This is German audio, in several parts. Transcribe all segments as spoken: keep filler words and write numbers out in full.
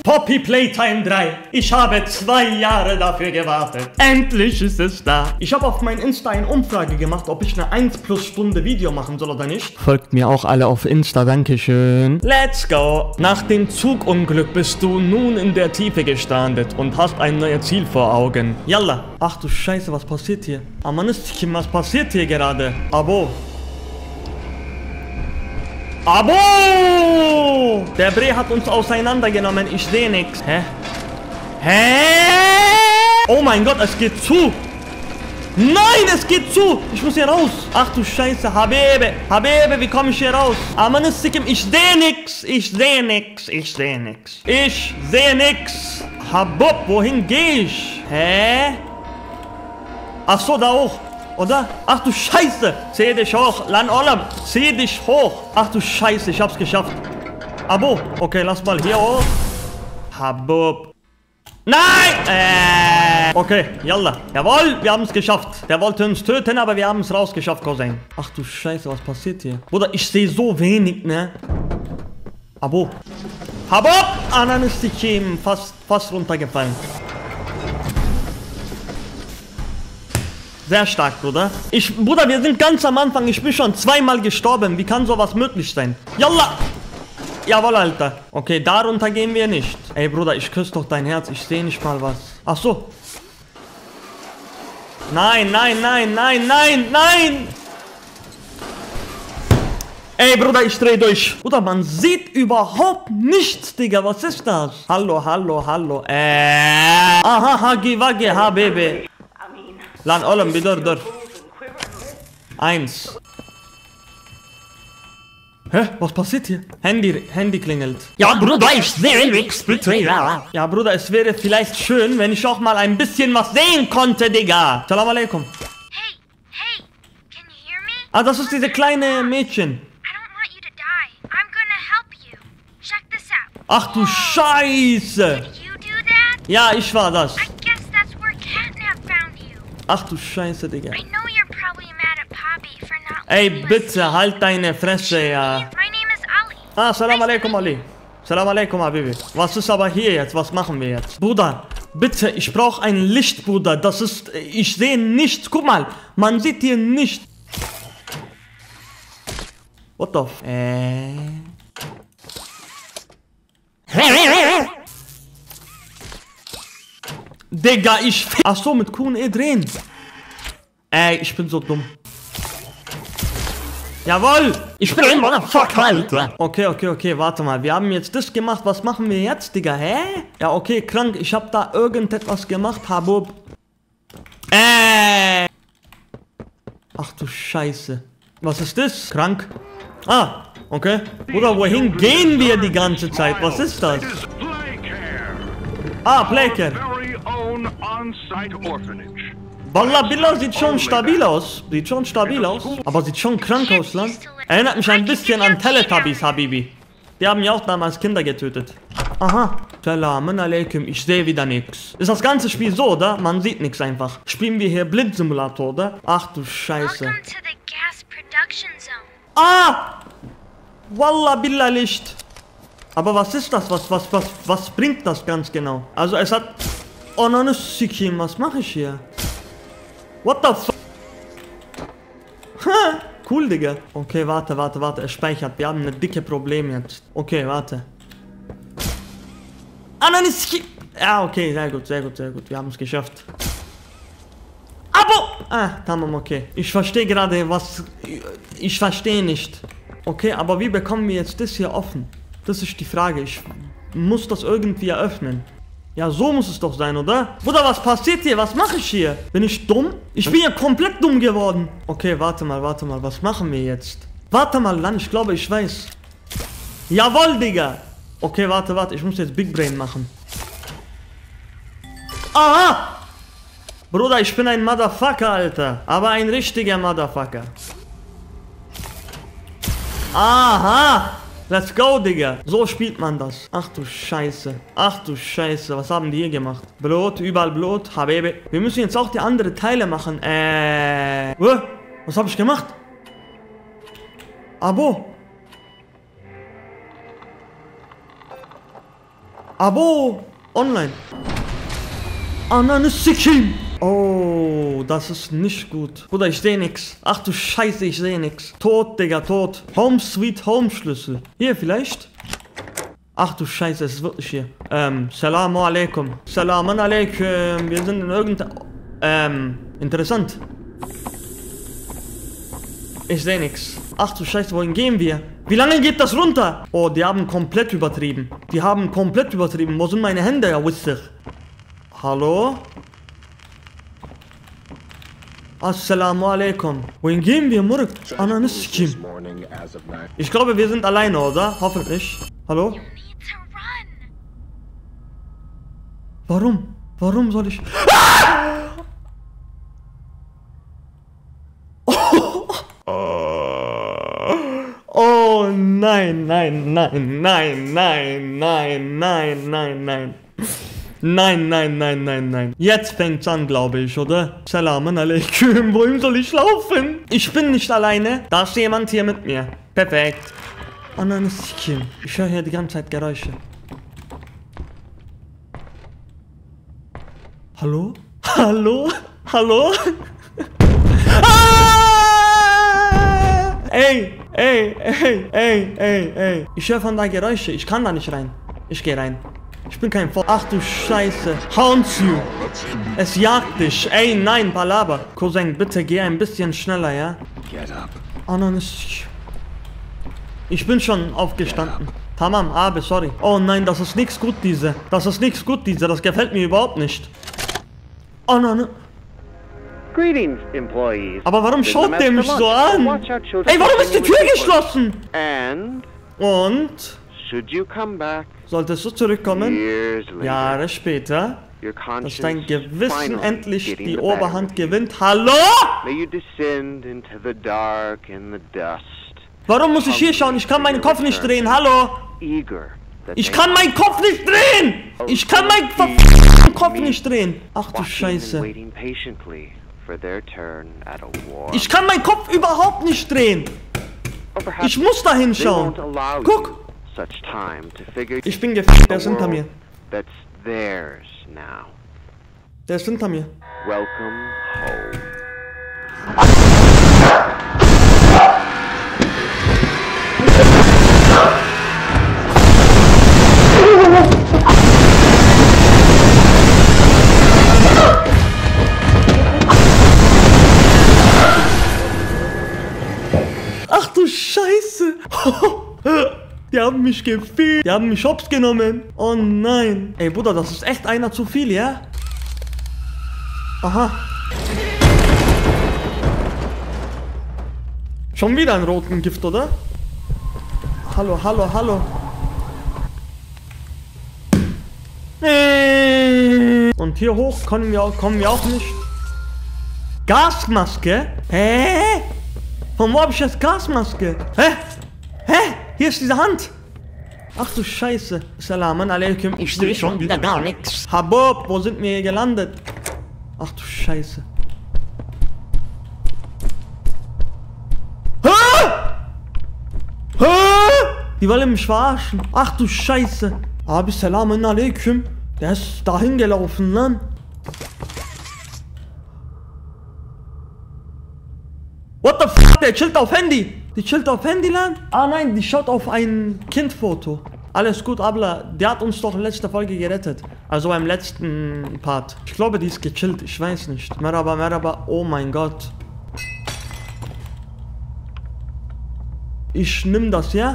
Poppy Playtime drei. Ich habe zwei Jahre dafür gewartet. Endlich ist es da. Ich habe auf mein Insta eine Umfrage gemacht, ob ich eine eins plus Stunde Video machen soll oder nicht. Folgt mir auch alle auf Insta, dankeschön. Let's go. Nach dem Zugunglück bist du nun in der Tiefe gestrandet und hast ein neues Ziel vor Augen. Yalla. Ach du Scheiße, was passiert hier? Amanistchen, was passiert hier gerade? Abo. Abo! Der Bre hat uns auseinandergenommen. Ich sehe nichts. Hä? Hä? Oh mein Gott, es geht zu. Nein, es geht zu. Ich muss hier raus. Ach du Scheiße. Habebe. Habebe, wie komme ich hier raus? Amanistchen, ich sehe nix. Ich sehe nix. Ich sehe nix. Ich sehe nix. Habub, wohin gehe ich? Hä? Ach so, da hoch. Oder? Ach du Scheiße! Zieh dich hoch! Lan Olam! Zieh dich hoch! Ach du Scheiße, ich hab's geschafft. Abo! Okay, lass mal hier hoch. Habub. Nein! Äh. Okay, yalla. Jawohl, wir haben's geschafft. Der wollte uns töten, aber wir haben's rausgeschafft, Cousin. Ach du Scheiße, was passiert hier? Bruder, ich sehe so wenig, ne? Abo. Habub! Ah, dann ist die Chem fast, fast runtergefallen. Sehr stark, Bruder. Ich, Bruder, wir sind ganz am Anfang. Ich bin schon zweimal gestorben. Wie kann sowas möglich sein? Yalla! Jawohl, Alter. Okay, darunter gehen wir nicht. Ey, Bruder, ich küsse doch dein Herz. Ich sehe nicht mal was. Ach so. Nein, nein, nein, nein, nein, nein! Ey, Bruder, ich dreh durch. Bruder, man sieht überhaupt nichts, Digga. Was ist das? Hallo, hallo, hallo. Äh. Aha, hagi, wagi, ha, Baby. Lan oğlum bir dur dur. Eins. Hä? Was passiert hier? Handy, Handy klingelt. Ja, Bruder, ich sehe nichts, bitte. Ja, Bruder, es wäre vielleicht schön, wenn ich auch mal ein bisschen was sehen konnte, Digga. Salam alaikum. Hey, hey, can you hear me? Ah, das ist diese kleine Mädchen. I don't want you to die. I'm gonna help you. Check this out. Ach du Scheiße. Did you do that? Ja, ich war das. I guess that's where Catnap found you. Ach du Scheiße, Digga. I know you're probably mad at Poppy for not Ey, letting us bitte, see. halt deine Fresse, ja. My name is Ali. Ah, salam alaikum, Ali. Salam alaikum, Habibi. Was ist aber hier jetzt? Was machen wir jetzt? Bruder, bitte, ich brauche ein Licht, Bruder. Das ist... Ich sehe nichts. Guck mal, man sieht hier nicht. What the f... Äh... Digga, ich... Ach so, mit Q und E drehen. Ey, ich bin so dumm. Jawohl! Ich bin ein Motherfucker, Alter. Okay, okay, okay, warte mal. Wir haben jetzt das gemacht. Was machen wir jetzt, Digga? Hä? Ja, okay, krank. Ich habe da irgendetwas gemacht, Habub. Äh. Ach du Scheiße. Was ist das? Krank. Ah, okay. Bruder, wohin gehen wir die ganze Zeit? Was ist das? Ah, Playcare. Wallah, Billah sieht schon stabil aus. Sieht schon stabil aus. Aber sieht schon krank aus, Land. Erinnert mich ein bisschen an Teletubbies, Habibi. Die haben ja auch damals Kinder getötet. Aha. Salamun alaikum. Ich sehe wieder nix. Ist das ganze Spiel so, oder? Man sieht nichts einfach. Spielen wir hier Blindsimulator, oder? Ach du Scheiße. Welcome to the gas production zone. Ah! Wallah, Billah Licht. Aber was ist das? Was, was, was, was bringt das ganz genau? Also es hat... Oh, no, ne Sikim. Was mache ich hier? What the fuck? Ha, cool, Digga. Okay, warte, warte, warte. Es speichert. Wir haben eine dicke Problem jetzt. Okay, warte. Ah, nein, ist... Ja, okay, sehr gut, sehr gut, sehr gut. Wir haben es geschafft. Abo! Ah, tamam, okay. Ich verstehe gerade, was... Ich verstehe nicht. Okay, aber wie bekommen wir jetzt das hier offen? Das ist die Frage. Ich muss das irgendwie eröffnen. Ja, so muss es doch sein, oder? Bruder, was passiert hier? Was mache ich hier? Bin ich dumm? Ich bin ja komplett dumm geworden. Okay, warte mal, warte mal. Was machen wir jetzt? Warte mal, Lan, ich glaube, ich weiß. Jawohl, Digga. Okay, warte, warte. Ich muss jetzt Big Brain machen. Aha! Bruder, ich bin ein Motherfucker, Alter. Aber ein richtiger Motherfucker. Aha! Let's go, Digga. So spielt man das. Ach du Scheiße. Ach du Scheiße. Was haben die hier gemacht? Blut, überall Blut. Habibi. Wir müssen jetzt auch die anderen Teile machen. Äh. Was habe ich gemacht? Abo. Abo. Online. Anane Sikim. Oh, das ist nicht gut. Bruder, ich seh nix. Ach du Scheiße, ich seh nix. Tot, Digga, tot. Home Sweet Home Schlüssel. Hier, vielleicht? Ach du Scheiße, es ist wirklich hier. Ähm, Salamu alaikum. Salamun alaikum. Wir sind in irgendein... Ähm, interessant. Ich seh nix. Ach du Scheiße, wohin gehen wir? Wie lange geht das runter? Oh, die haben komplett übertrieben. Die haben komplett übertrieben. Wo sind meine Hände, ja, Wisser? Hallo? Assalamu alaikum. Wohin gehen wir, Murk? Ananiskim. Ich glaube, wir sind alleine, oder? Hoffentlich. Hallo? You need to run. Warum? Warum soll ich... Ah! Oh nein, nein, nein, nein, nein, nein, nein, nein, nein. Nein, nein, nein, nein, nein. Jetzt fängt's an, glaube ich, oder? Salamun alaikum. Wohin soll ich laufen? Ich bin nicht alleine. Da ist jemand hier mit mir. Perfekt. Ananiskim. Ich höre hier die ganze Zeit Geräusche. Hallo? Hallo? Hallo? Ah! Ey, ey, ey, ey, ey, ey. Ich höre von da Geräusche. Ich kann da nicht rein. Ich gehe rein. Ich bin kein Vor... Ach du Scheiße. Hounds you. Es jagt dich. Ey, nein, Palaber. Cousin, bitte geh ein bisschen schneller, ja? Ananis. Ich bin schon aufgestanden. Tamam, Abe, sorry. Oh nein, das ist nichts gut, diese. Das ist nichts gut, diese. Das gefällt mir überhaupt nicht. Ananis. Greetings, employees. Aber warum schaut der mich so an? Ey, warum ist die Tür geschlossen? And Und? should you come back Solltest du zurückkommen? years later, Jahre später, your dass conscience dein Gewissen finally endlich getting die the better Oberhand of you. gewinnt. Hallo? May you descend into the dark and the dust, Warum muss ich hier schauen? Ich kann meinen Kopf nicht drehen. Hallo? eager that Ich they kann meinen Kopf nicht drehen! Ich kann meinen verfickten Kopf nicht drehen. Ach du watching and Scheiße. waiting patiently for their turn at a war. Ich kann meinen Kopf überhaupt nicht drehen. Or perhaps Ich muss da they hinschauen. won't allow Guck. you such time to figure Ich bin gefickt. Der a ist hinter mir. world that's theirs now. Der ist hinter mir. Welcome home. Ach du Scheiße. Die haben mich gefickt. Die haben mich hops genommen. Oh nein. Ey Bruder, das ist echt einer zu viel, ja? Aha. Schon wieder ein roten Gift, oder? Hallo, hallo, hallo. Und hier hoch kommen wir, kommen wir auch nicht. Gasmaske? Hä? Von wo hab ich jetzt Gasmaske? Hä? Hä? Hier ist diese Hand. Ach du Scheiße. Salamun alaikum. Ich sehe schon wieder gar nichts. Habab, wo sind wir hier gelandet? Ach du Scheiße. Hä? Hä? Die wollen mich verarschen. Ach du Scheiße. Abi, Salamun alaikum. Der ist dahin gelaufen, ne? What the fuck? Der chillt auf Handy. Die chillt auf Handy, Lan? Ah nein, die schaut auf ein Kindfoto. Alles gut, Abla. Der hat uns doch in letzter Folge gerettet. Also beim letzten Part. Ich glaube, die ist gechillt. Ich weiß nicht. Merhaba, merhaba. Oh mein Gott. Ich nimm das, ja?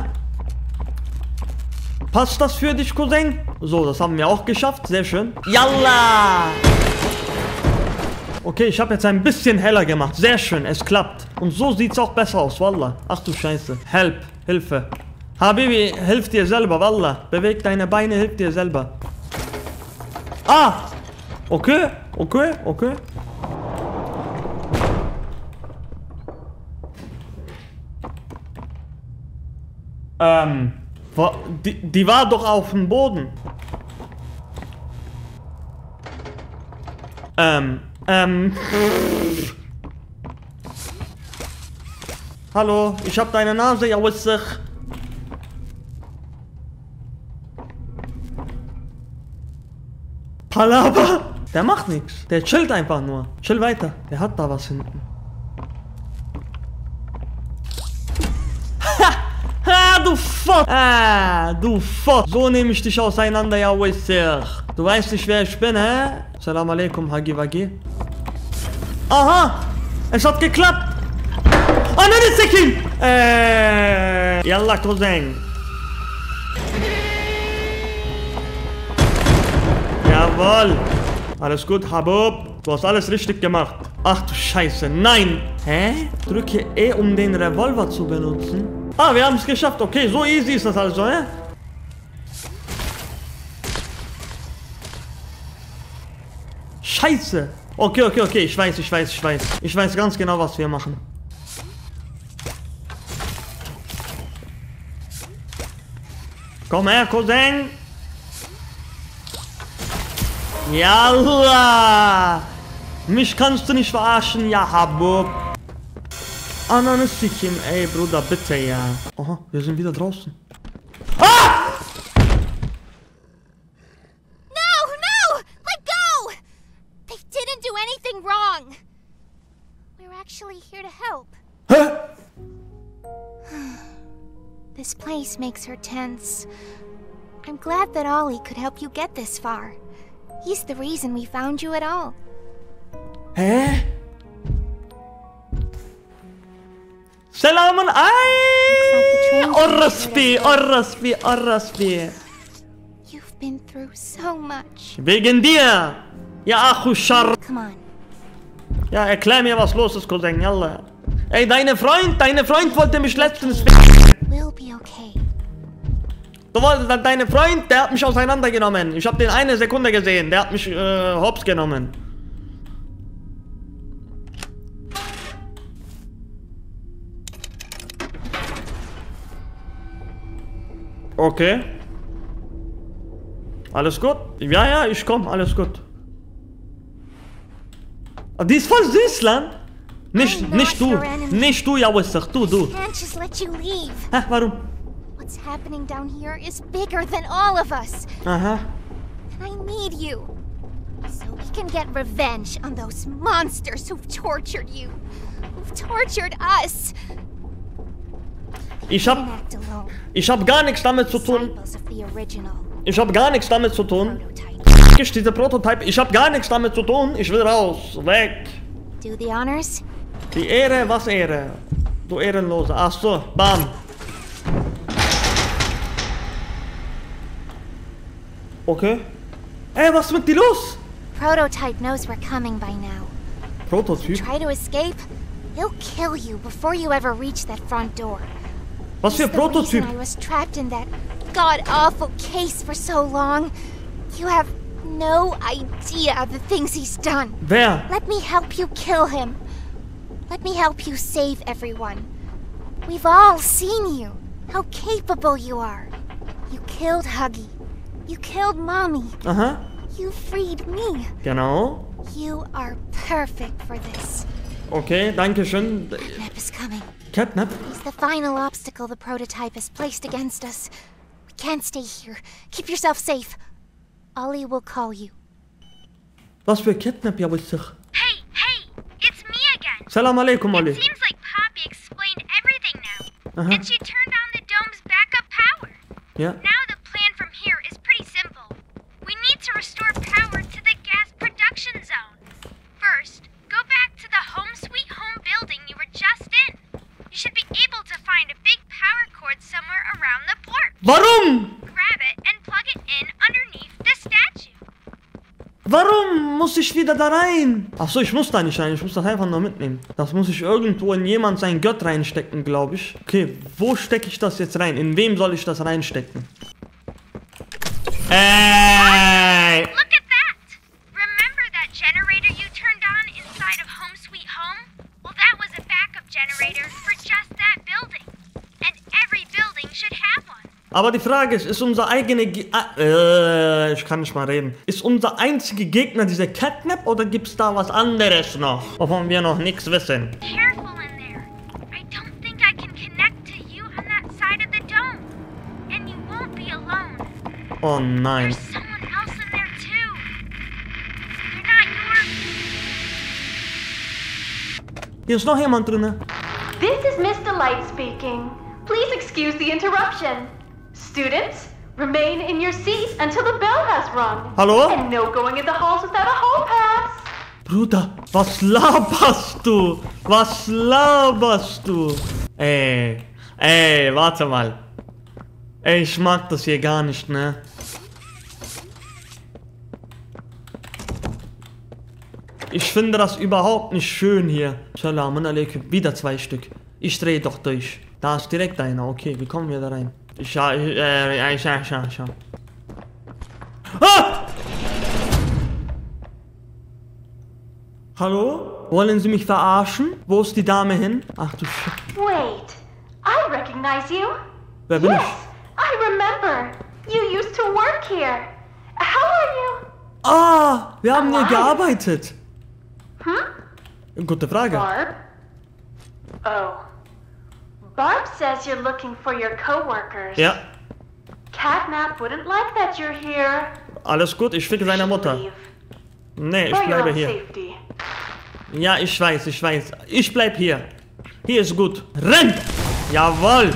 Passt das für dich, Cousin? So, das haben wir auch geschafft. Sehr schön. Yalla! Okay, ich habe jetzt ein bisschen heller gemacht. Sehr schön, es klappt. Und so sieht's auch besser aus, Wallah. Ach du Scheiße. Help, Hilfe. Habibi, hilf dir selber, Wallah. Beweg deine Beine, hilf dir selber. Ah! Okay, okay, okay. Ähm, die, die war doch auf dem Boden. Ähm, ähm. Hallo, ich hab deine Nase, ja, witzig. Palaver. Der macht nichts. Der chillt einfach nur. Chill weiter. Der hat da was hinten. Ha! Ha, du Fott! Ah, du Fott! So nehme ich dich auseinander, ja, Wisser. Du weißt nicht, wer ich bin, hä? Salam alaikum, Hagi Wagi. Aha! Es hat geklappt! Ah, nein, ist der Kind! Äh, Yalla, Cousin. Jawohl! Alles gut, Habub. Du hast alles richtig gemacht. Ach du Scheiße, nein! Hä? Drücke E, um den Revolver zu benutzen. Ah, wir haben es geschafft. Okay, so easy ist das also, hä? Scheiße! Okay, okay, okay, ich weiß, ich weiß, ich weiß. Ich weiß ganz genau, was wir machen. Komm her, Cousin! Yalla! Mich kannst du nicht verarschen, ja, Habub. Ananessikim, ey, Bruder, bitte, ja. Aha, wir sind wieder draußen. Ah! No, no! Let go! They didn't do anything wrong. We're actually here to help. Hä? This place makes her tense. I'm glad that Ollie could help you get this far. He's the reason we found you at all. Hä? Selamun ay! Orraspi, Orraspi, Orraspi. You've been through so much. Wegen dir! Ja, Achu Schar. Come on. Ja, erklär mir, was los ist, Cousin, yalla. Ey, deine Freund, deine Freund wollte mich letztens... We'll be okay. Du wolltest, deine Freund, der hat mich auseinandergenommen. Ich habe den eine Sekunde gesehen, der hat mich äh, hops genommen. Okay. Alles gut? Ja, ja, ich komm, alles gut. Aber die ist voll süß, Lan. Nicht, nicht du. Nicht du, ja, Wisser. Du, du. Can't just let you leave. Hä, warum? What's happening down here is bigger than all of us. Aha. And I need you. So we can get revenge on those monsters who've tortured you. Who've tortured us. Ich hab... Act alone. Ich hab gar nichts damit zu tun. Disciples of the original Ich hab gar nichts damit zu tun. prototype. Ich diese Prototype. Ich hab gar nichts damit zu tun. Ich will raus. Weg. Do the honors? Die Ehre, was Ehre? Du Ehrenlose. Ach so, bam. Okay. Ey, was ist mit dir los? Prototype knows we're coming by now. Prototyp? Try to escape, he'll kill you before you ever reach that front door. Was für He's the Prototyp? reason I was trapped in that god-awful case for so long. You have no idea of the things he's done. Wer? Let me help you kill him. Let me help you save everyone. We've all seen you, how capable you are. You killed Huggy. You killed Mommy. Aha. You freed me. Genau. You are perfect for this. Okay, danke schön. Nep is coming. Catnap? He's the final obstacle the prototype has placed against us. We can't stay here. Keep yourself safe. Ollie will call you. Was für Catnap, ja, Wisser? Hey, hey! It's me again! Salam alaikum, Olli. Seems like Poppy explained everything now. Uh-huh. And she turned on the dome's backup power. Ja. Now the plan from here is pretty simple. We need to restore power to the gas production zone. First, go back to the Home Sweet Home building you were just in. You should be able to find a big power cord somewhere around the port. Warum? Grab it and plug it in underneath the statue. Warum muss ich wieder da rein? Ach so, ich muss da nicht rein. Ich muss das einfach nur mitnehmen. Das muss ich irgendwo in jemand sein Gött reinstecken, glaube ich. Okay, wo stecke ich das jetzt rein? In wem soll ich das reinstecken? Ey! Look at that! Remember that generator you turned on inside of Home Sweet Home? Well, that was a backup generator for just that building. And every building should have one. Aber die Frage ist, ist unser eigener Ge ah, äh, ich kann nicht mal reden. Ist unser einziger Gegner dieser Catnap oder gibt's da was anderes noch, wovon wir noch nichts wissen? Careful in there. I don't think I can connect to you on that side of the dome. And you won't be alone. Oh nein. There's someone else in there too. Hier ist noch jemand drin. This is Mister Light speaking. Please excuse the interruption. Students, remain in your seat until the bell has rung. Hallo? And no going in the halls without a hall pass. Bruder, was laberst du? Was laberst du? Ey, ey, warte mal. Ey, ich mag das hier gar nicht, ne? Ich finde das überhaupt nicht schön hier. Salam alaikum. Wieder zwei Stück. Ich drehe doch durch. Da ist direkt einer. Okay, wie kommen wir da rein? Ich schau, ich, äh, ich schau, schau, schau. Ah! Hallo? Wollen Sie mich verarschen? Wo ist die Dame hin? Ach du Sch... Wait, I recognize you. Wer bin Yes, ich? I remember. You used to work here. How are you? Ah, wir haben hier Alive. gearbeitet. Hmm? Gute Frage. Barb? Oh. Barb says you're looking for your coworkers. Ja, Catnap wouldn't like that you're here. alles gut, ich ficke seine Mutter. Leave. Nee, ich For your bleibe own hier. safety. Ja, ich weiß, ich weiß. Ich bleib hier. Hier ist gut. Renn! Jawohl!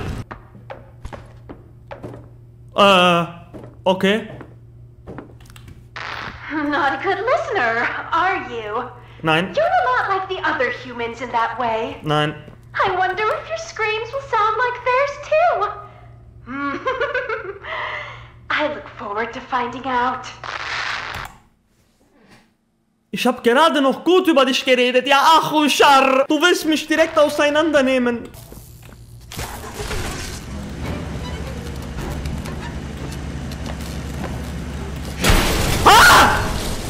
Äh, okay. Not a good listener, are you? Nein, You're a lot like the other humans in that way. nein. I wonder if your screams will sound like theirs too. I look forward to finding out. Ich hab gerade noch gut über dich geredet. Ja, ach, Uschar. Du willst mich direkt auseinandernehmen. Ah!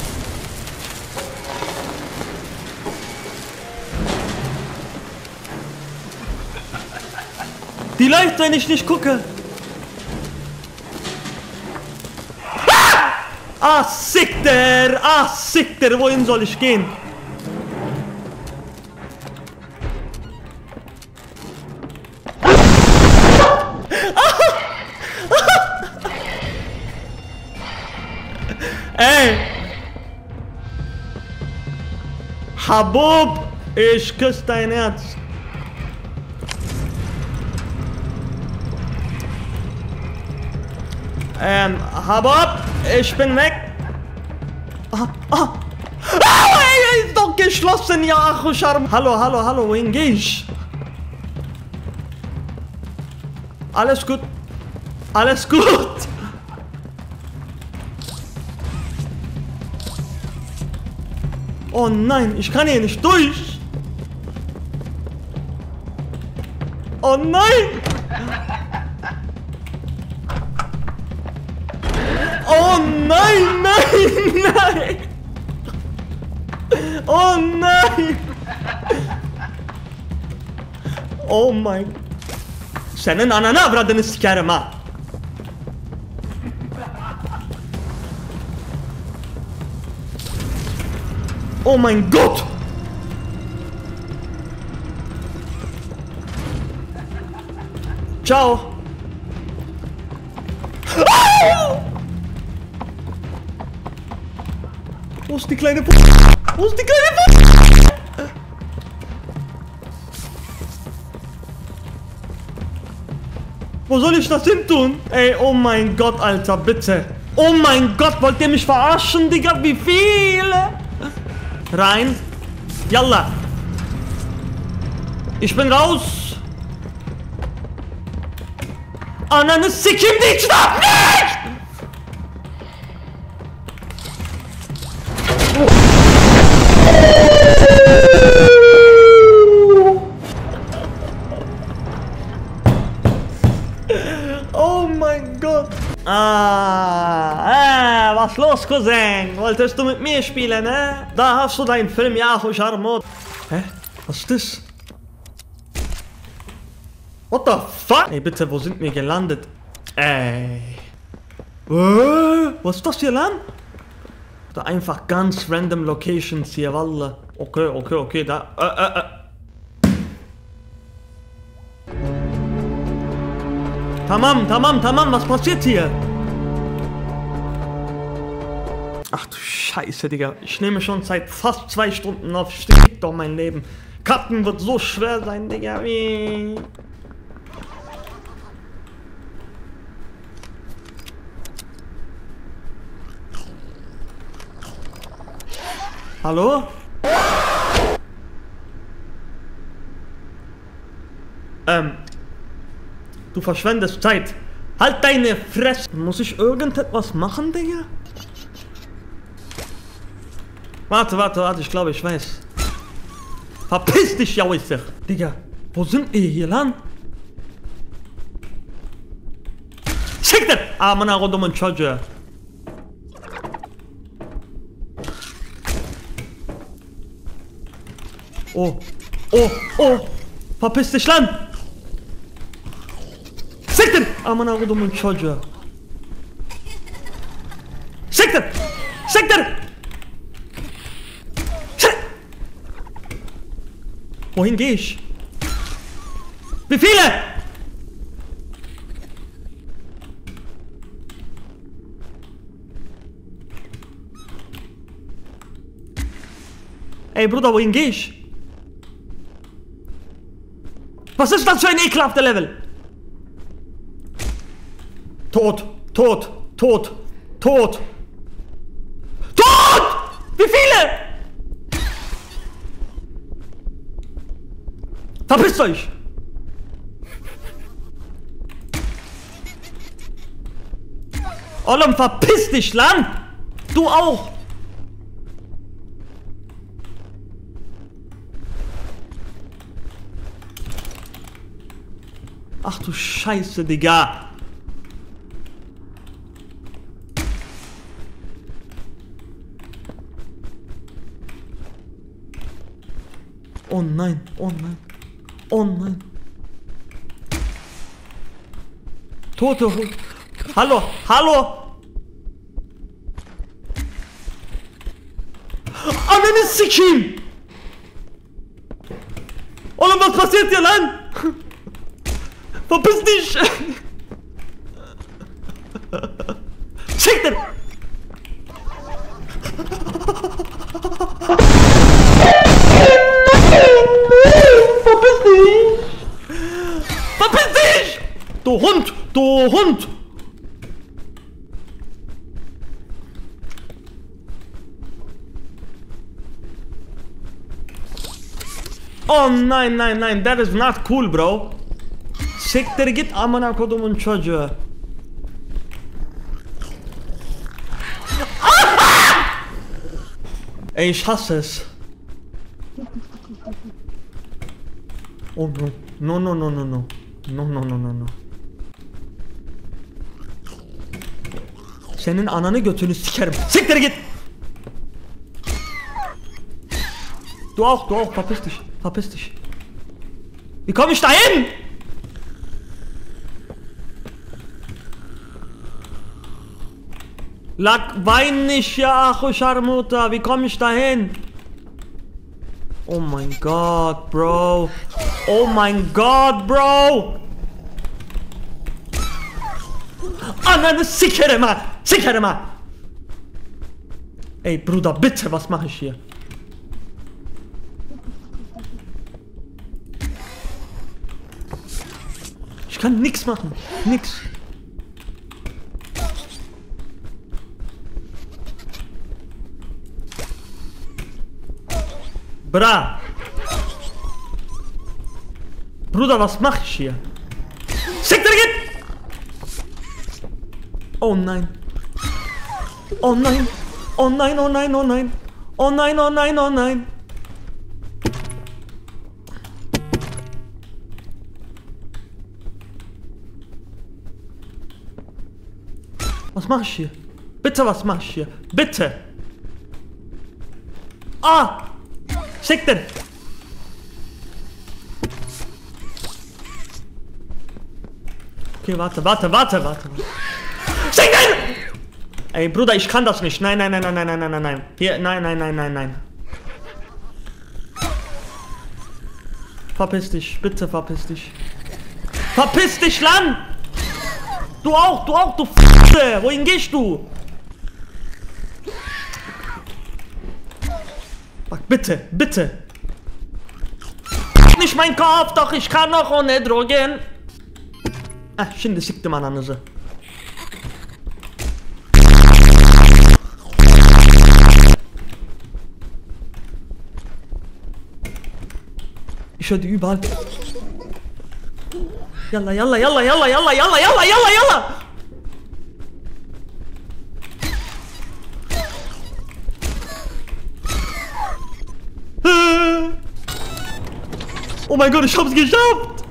Die läuft, wenn ich nicht gucke. Ah, Sikter! Ah, Sikter! Wohin soll ich gehen? Ey! Habub! Ich küsse dein Herz. Ähm, Habub! Ich bin weg. Ah, ah. Ah, ey, ist doch geschlossen, ja, ach, Charme. Hallo, hallo, hallo, wohin geh ich? Alles gut. Alles gut. Oh nein, ich kann hier nicht durch. Oh nein. Oh nein, nein, nein! Oh nein! Oh mein... Senin ananı avradını sikerim ha! Oh mein Gott! Ciao! Ah! Wo ist die kleine P... Wo ist die kleine P... Wo soll ich das hin tun? Ey, oh mein Gott, Alter, bitte. Oh mein Gott, wollt ihr mich verarschen, Digga? Wie viele? Rein. Yalla. Ich bin raus. Ananı sikim dich doch nicht! Oh mein Gott. Ah, äh, was los, Cousin? Wolltest du mit mir spielen, ne? Da hast du deinen Film, ja, Charmot. Hä? Was ist das? What the fuck? Ey, bitte, wo sind wir gelandet? Ey. Äh, was ist das hier, Land? Da einfach ganz random Locations hier, Wallah. Okay, okay, okay, da. Äh, äh, äh. Tamam, tamam, tamam, was passiert hier? Ach du Scheiße, Digga. Ich nehme schon seit fast zwei Stunden auf. Steht doch mein Leben. Cutten wird so schwer sein, Digga. Wie? Hallo? Ähm. Du verschwendest Zeit. Halt deine Fresse. Muss ich irgendetwas machen, Digga? Warte, warte, warte, ich glaube, ich weiß. Verpiss dich, Jauister. Digga, wo sind wir hier lang? Schick das! Ah, man, rund um den Charger. Oh, oh, oh. Verpiss dich, Land! Schick das! Ah, man, rund um den Charger. Schick das! Schick das! Wohin gehe ich? Wie viele? Ey Bruder, wohin gehe ich? Was ist das für ein ekelhafter Level? Tot, tot, tot, tot. Tot! Wie viele? Verpisst euch! Ollem, verpiss dich, Land! Du auch! Ach du Scheiße, Digga! Oh nein, oh nein. Oh nein. Tote Hund. Hallo, hallo. Ananı sikeyim. Oğlum, was passiert hier, lan? Verpiss dich. Schick den. Verpiss dich! Du Hund! Du Hund! Oh nein, nein, nein, that is not cool, bro. Siktir git amına kodumun çocuğu. Ey, ich hasse es. Oh no. No, no, no, no, no. No, no, no, no, no. Senin ananı götünü sikerim. Siktir git! Du auch, du auch. Verpiss dich. Verpiss dich. Wie komme ich da hin? Lack, wein nicht, ja, Achu Scharmuta. Wie komme ich da hin? Oh mein Gott, Bro. Oh mein Gott, Bro. Ananı sikerim ha. Sikerim ha. Ey, Bruder, bitte, was mache ich hier? Ich kann nichts machen. Nix. Bra! Bruder, was mach ich hier? Schick dir geht! Oh nein! Oh nein! Oh nein, oh nein, oh nein! Oh nein, oh nein, oh nein! Was mach ich hier? Bitte, was mach ich hier? Bitte! Ah! Schick den! Okay, warte, warte, warte, warte. Schick den! Ey, Bruder, ich kann das nicht. Nein, nein, nein, nein, nein, nein, nein, nein. Hier, nein, nein, nein, nein, nein. Verpiss dich, bitte verpiss dich. Verpiss dich, Land! Du auch, du auch, du F***e! Wohin gehst du? Bitte, bitte. nicht mein Kopf, doch ich kann noch ohne Drogen. Ah, şimdi siktim ananızı. Ich höre die überall. Yalla, yalla, yalla, yalla, yalla, yalla, yalla, yalla, yalla. Oh mein Gott, ich hab's geschafft!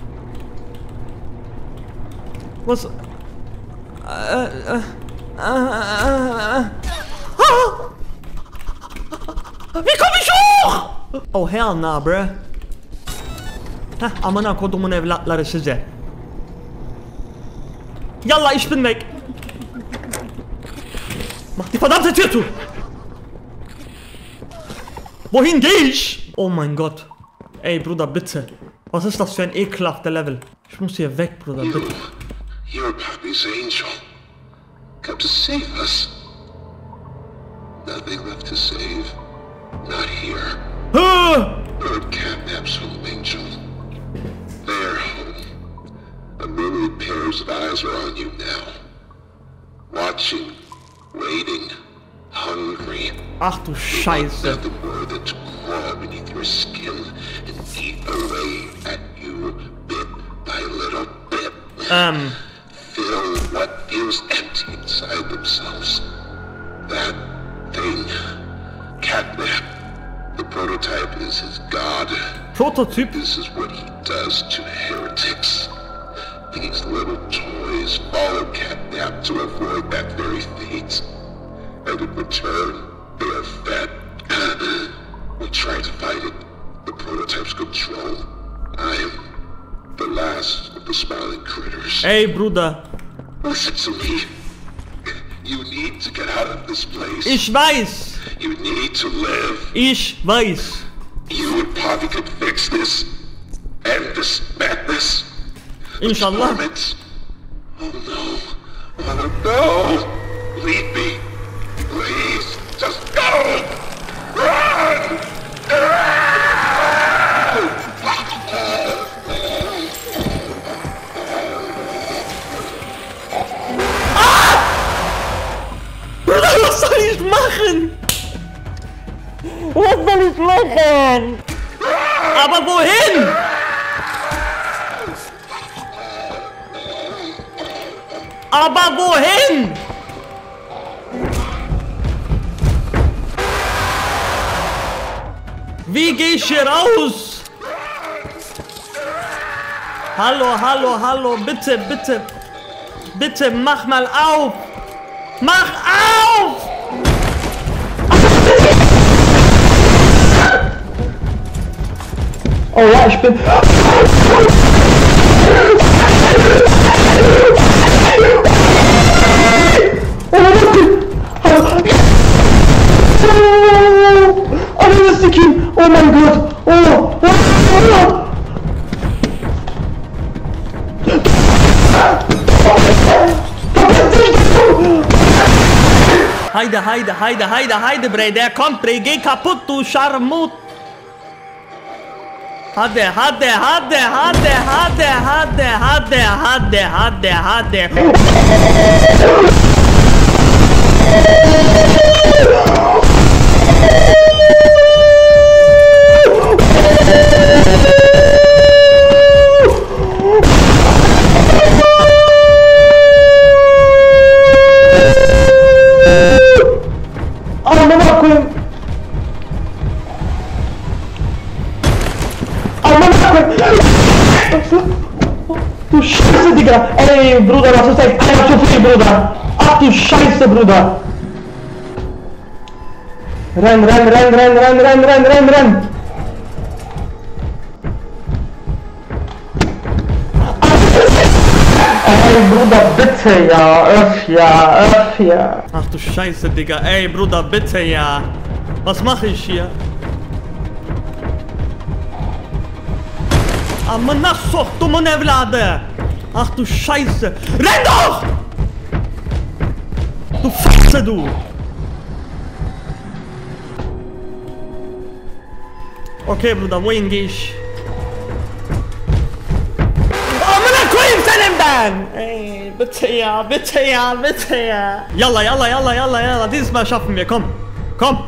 Was? Äh, äh, äh, äh, äh. Wie komm ich hoch? Oh hell nah, bruh. Heh, amına kodumun evlatları size. Yalla, ich bin weg. Mach die verdammte Tür zu! Wohin geh ich? Oh mein Gott. Ey, Bruder, bitte. Was ist das für ein ekelhafter Level? Ich muss hier weg, Bruder, You, bitte. you're Pappy's angel. Come to save us. Nothing left to save. Not here. Ah! Lord Catnap's home, Angel. Their home. A myriad pairs of eyes are on you now. Watching, waiting, hungry. Ach du Scheiße. Nothing more than to crawl beneath your skin and eat away at you bit by little bit. Ähm. Fill what feels empty inside themselves. That thing. Catnap. The prototype is his god. Prototyp? This is what he does to heretics. These little toys follow Catnap to avoid that very fate. And in return, they are fed. We try to fight it. The prototype's control. I am the last of the smiling critters. Ey, Bruder. Listen to me. You need to get out of this place. Ich weiß. You need to live. Ich weiß. You and Poppy could fix this. End this madness. Inshallah. Torment. Oh no. Oh no. Leave me. Please. Just go. Run. Bruder, was soll ich machen? Was soll ich machen? Aber wohin? Aber wohin? Wie gehe ich hier raus? Hallo, hallo, hallo, bitte, bitte. Bitte, mach mal auf. Mach auf! Oh ja, ich bin... Oh mein Gott! Oh! Oh! Heide, Heide, Heide, Heide, Heide, bre, der kommt, bre, geh kaputt, du Scharmut! Hade, hade, hade, hade, hade, hade, hade, hade, hade, hade. Amına koyayım. Amına koyayım. Du Scheiße, Digga. Ey, Bruder, das ist echt ein zu viel, Bruder. Ach du Scheiße, Bruder. Renn, renn, renn, renn, renn, renn, renn, renn, renn. Ey, Bruder, bitte, ja, öff, ja, öff, ja. Ach du Scheiße, Digga, ey, Bruder, bitte, ja. Was mache ich hier? Amına soktumun evladı. Ach du Scheiße. Renn doch! Du Fotze, du! Okay, Bruder, wohin gehe ich? Gang. Ey, bitte ja, bitte ja, bitte ja. Yalla, yalla, yalla, yalla, yalla. Dieses Mal schaffen wir, komm. Komm.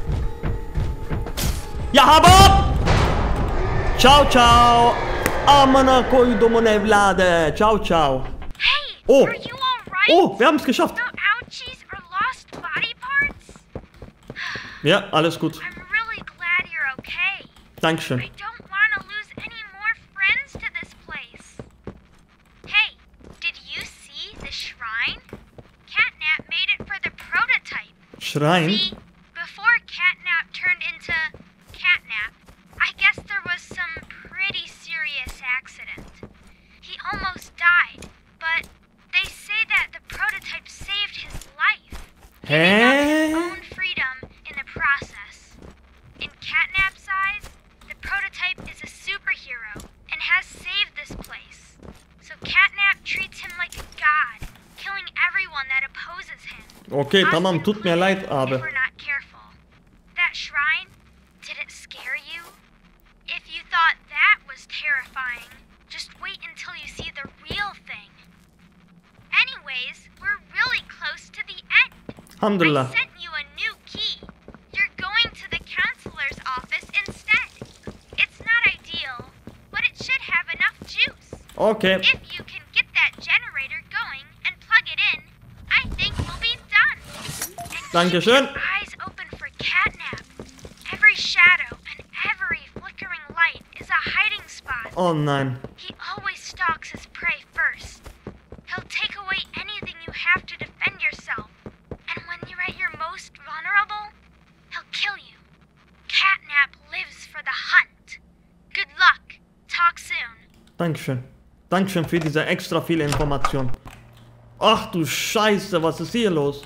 Ya Habab! Ciao, ciao. Amına koydumun evladı. Ciao, ciao. Hey, Oh. are you alright? Oh, wir haben es geschafft. No ouchies or lost body parts? Ja, alles gut. I'm really glad you're okay. Dankeschön. I don't want to lose any more friends to this place. Hey, did you see the shrine? Catnap made it for the prototype. Schrein. See, before Catnap turned into Catnap, I guess there was some pretty serious accident. He almost died, but they say that the prototype saved his life. Giving up his Hä? own freedom in the process. In Catnap's eyes, the prototype is a superhero and has saved this place. So Catnap treats him like a god, killing everyone that opposes him. Okay, Us tamam, tut mir leid, included, aber. If we're not careful. That shrine, did it scare you? If you thought that was terrifying, just wait until you see the real thing. Anyways, we're really close to the end. Alhamdulillah. I sent you a new key. You're going to the counselor's office instead. It's not ideal, but it should have enough juice. Okay. If you can get that generator going and plug it in, I think we'll be done. And Dankeschön. keep your eyes open for Catnap. Every shadow and every flickering light is a hiding spot. Oh nein. He always stalks his prey first. He'll take away anything you have to defend yourself. And when you're at your most vulnerable, he'll kill you. Catnap lives for the hunt. Good luck. Talk soon. Dankeschön. Dankeschön für diese extra viele Information. Ach du Scheiße, was ist hier los?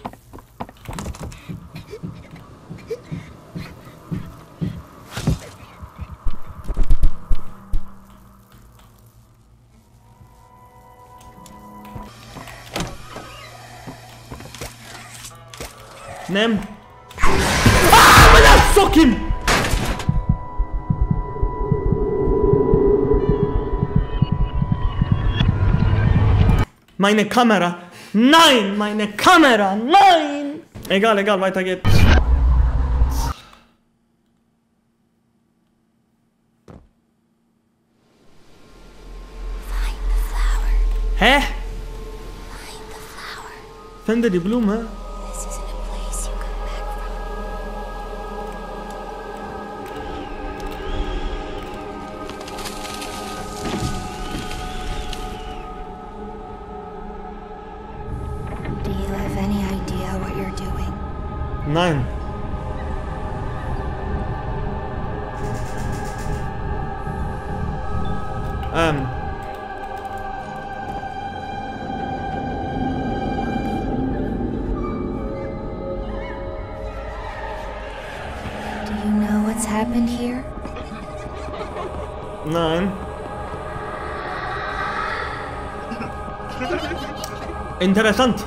Nimm. Ah, bana sokayım. Meine Kamera. Nein, meine Kamera. Nein. Egal, egal, weiter geht's. Hä? Finde die Blume. This isn't a place you come back from. Do you have any idea what you're doing? Nein. Ähm. Do you know what's happened here? Nein. Interessant.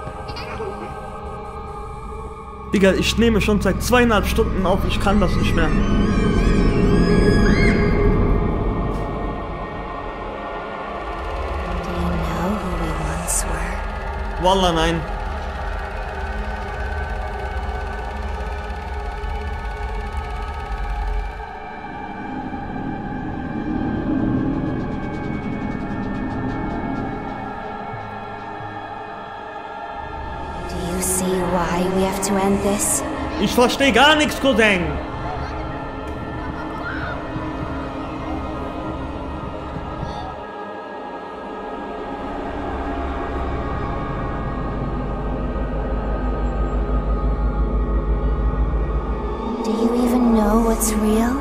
Digga, ich nehme schon seit zweieinhalb Stunden auf, ich kann das nicht mehr. Do you know who we once were? Wallah, nein. Do you see why we have to end this? Ich verstehe gar nichts, Cousin. Do you even know what's real?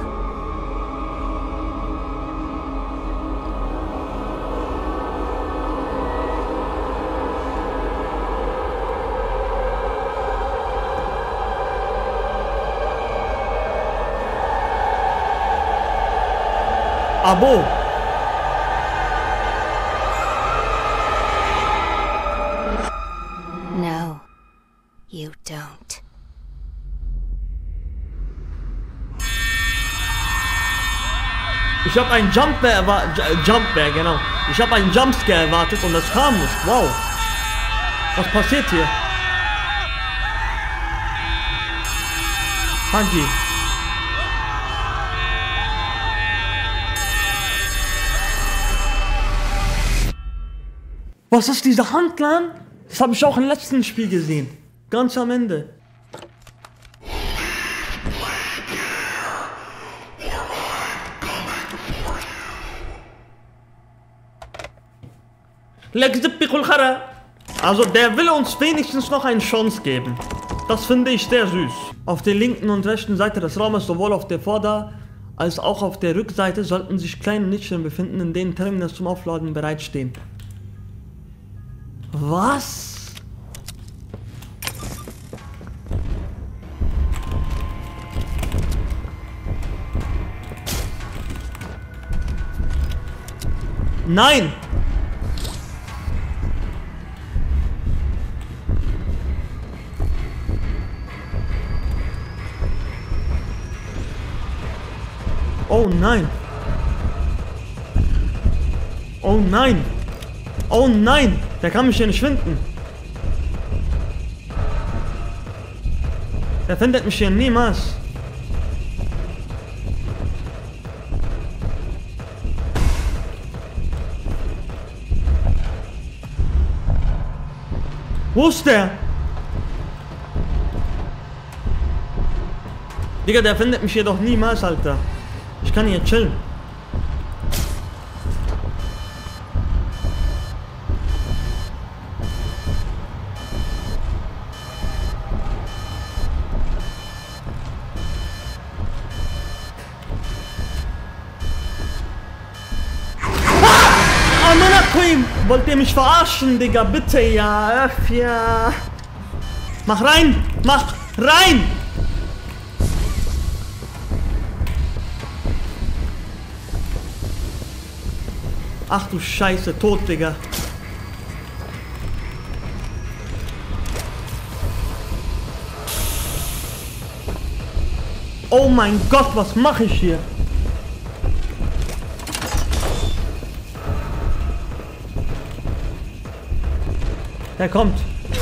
Abo. No, you don't. Ich habe ein Jumpbear, war J- Jumpbear, genau. Ich habe einen Jumpscare erwartet und das kam nicht. Wow. Was passiert hier? Huggy. Was ist diese Handlern? Das habe ich auch im letzten Spiel gesehen. Ganz am Ende. Also der will uns wenigstens noch eine Chance geben. Das finde ich sehr süß. Auf der linken und rechten Seite des Raumes, sowohl auf der Vorder- als auch auf der Rückseite, sollten sich kleine Nischen befinden, in denen Terminals zum Aufladen bereitstehen. Was? Nein! Oh nein! Oh nein! Oh nein! Der kann mich hier nicht finden! Der findet mich hier niemals! Wo ist der? Digga, der findet mich hier doch niemals, Alter. Ich kann hier chillen. Ah, Manaquim! Wollt ihr mich verarschen, Digga? Bitte, ja. Öff, ja. Mach rein! Mach rein! Ach du Scheiße, tot, Digga. Oh mein Gott, was mache ich hier? Der kommt.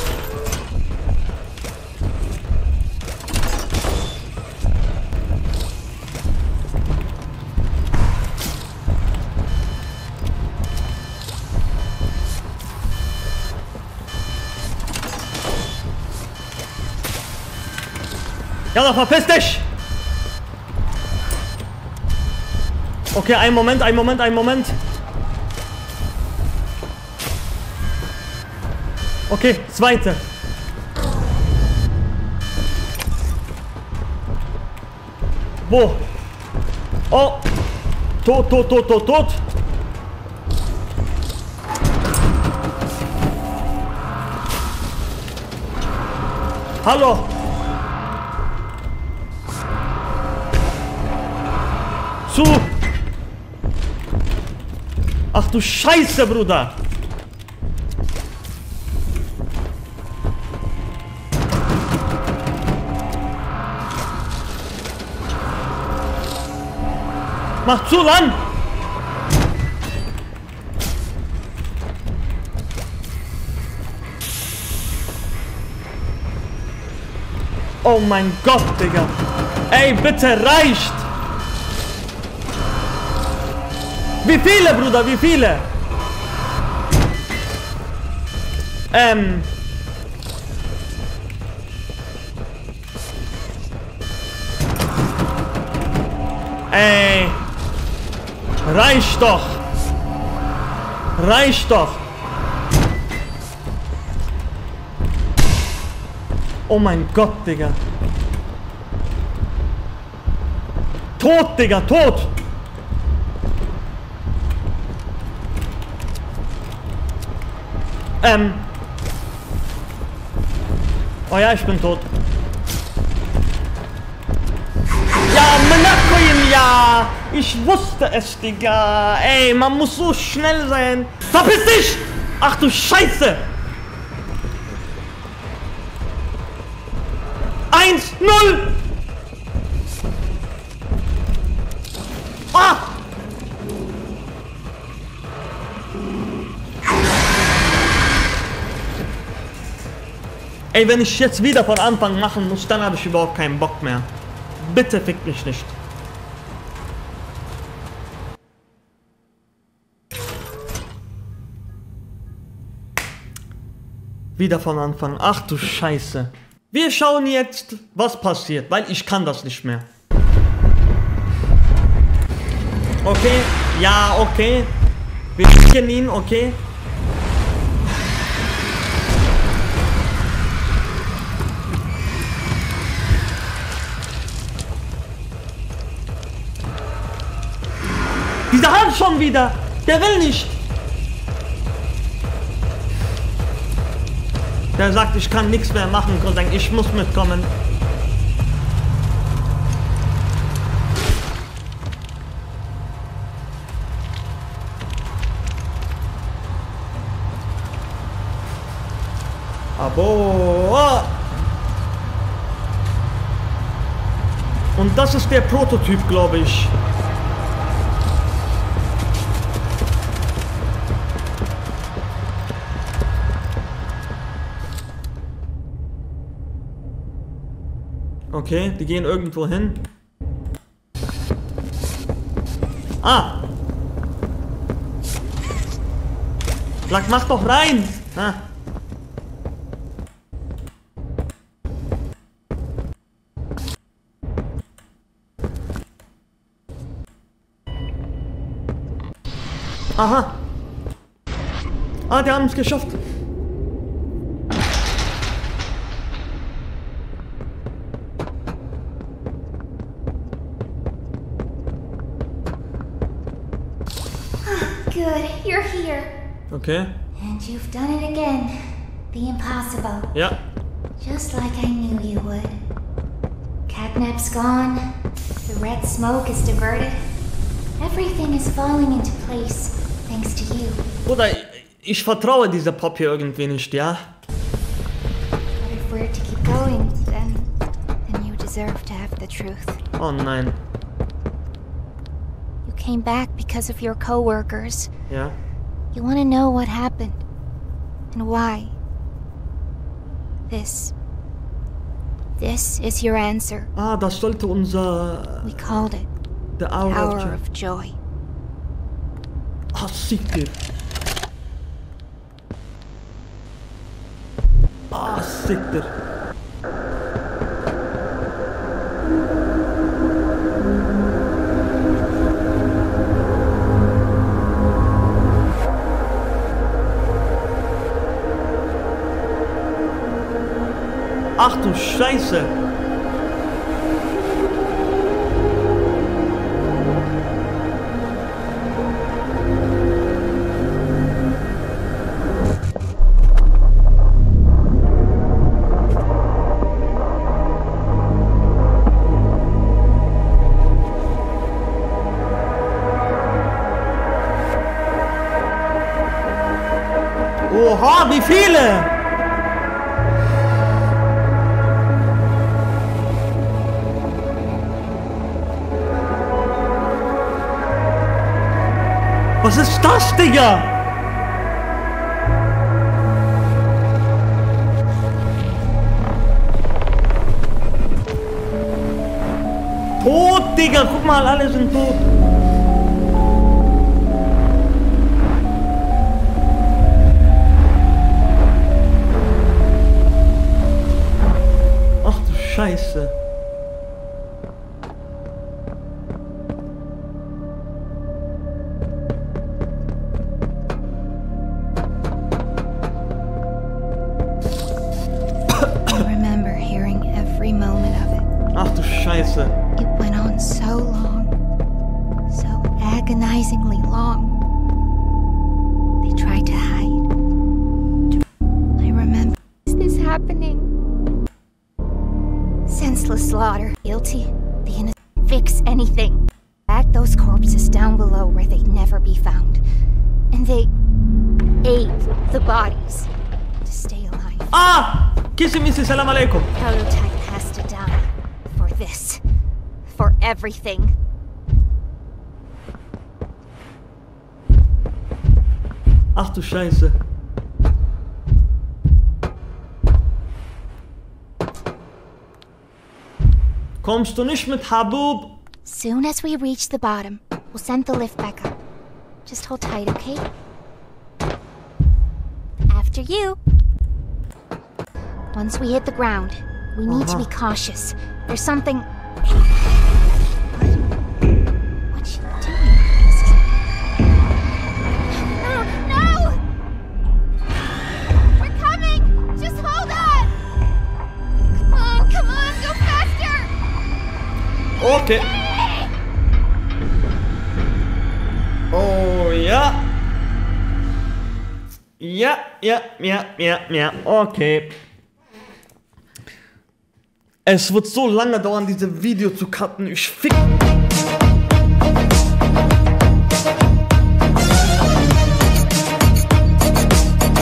Ja, verpiss dich! Okay, ein Moment, ein Moment, ein Moment. Okay, zweite. Wo? Oh! Tot, tot, tot, tot, tot! Hallo! Zu! Ach du Scheiße, Bruder! Mach zu, Mann! Oh mein Gott, Digga! Ey, bitte reicht! Wie viele, Bruder, wie viele? Ähm... Ey... Reicht doch! Reicht doch! Oh mein Gott, Digga! Tot, Digga, tot! Ähm... Oh ja, ich bin tot. Ja, Manakoyen, ja! Ich wusste es, Digga! Ey, man muss so schnell sein! Verpiss dich! Ach du Scheiße! Eins, null! Ah! Ey, wenn ich jetzt wieder von Anfang machen muss, dann habe ich überhaupt keinen Bock mehr. Bitte fick mich nicht. Wieder von Anfang. Ach du Scheiße. Wir schauen jetzt, was passiert, weil ich kann das nicht mehr. Okay, ja, okay. Wir schicken ihn, okay. Dieser Hand schon wieder. Der will nicht. Der sagt, ich kann nichts mehr machen, Cousin. Ich muss mitkommen. Abo. Und das ist der Prototyp, glaube ich. Okay, die gehen irgendwo hin. Ah! Sag, mach doch rein! Ah. Aha! Ah, die haben es geschafft! Good, you're here. Okay. And you've done it again. The impossible. Ja. Just like I knew you would. Catnap's gone. The red smoke is diverted. Everything is falling into place, thanks to you. Bruder, ich vertraue dieser Pop hier irgendwie nicht, ja? But if we're to keep going, then, then you deserve to have the truth. Oh nein. You came back because of your co-workers. Ja. You want to know what happened and why. This. This is your answer. Ah, das sollte unser... We called it The Hour, Hour of, of Joy. Ah, sick, dir. Ah, sick, dir. Ach du Scheiße! Oha, wie viele! Was ist das, Digga? Tot, Digga, guck mal, alle sind tot. Ach du Scheiße. Ach du Scheiße. It went on so long. So agonizingly long. They tried to hide. I remember this happening. Senseless slaughter. Guilty. The innocent. Fix anything. Back those corpses down below where they'd never be found. And they ate the bodies to stay alive. Ah! Kissy Missy, salam alaikum. Prototype has to die. For this. For everything. Ach du Scheiße. Kommst du nicht mit, Habub? Soon as we reach the bottom, we'll send the lift back up. Just hold tight, okay? After you. Once we hit the ground, we need to be cautious. There's something... What's she doing? No, no! We're coming! Just hold on! Come on, come on, go faster! Okay. Oh ja. Ja, ja, ja, ja, ja, okay. Es wird so lange dauern, diese Video zu cutten. Ich fick...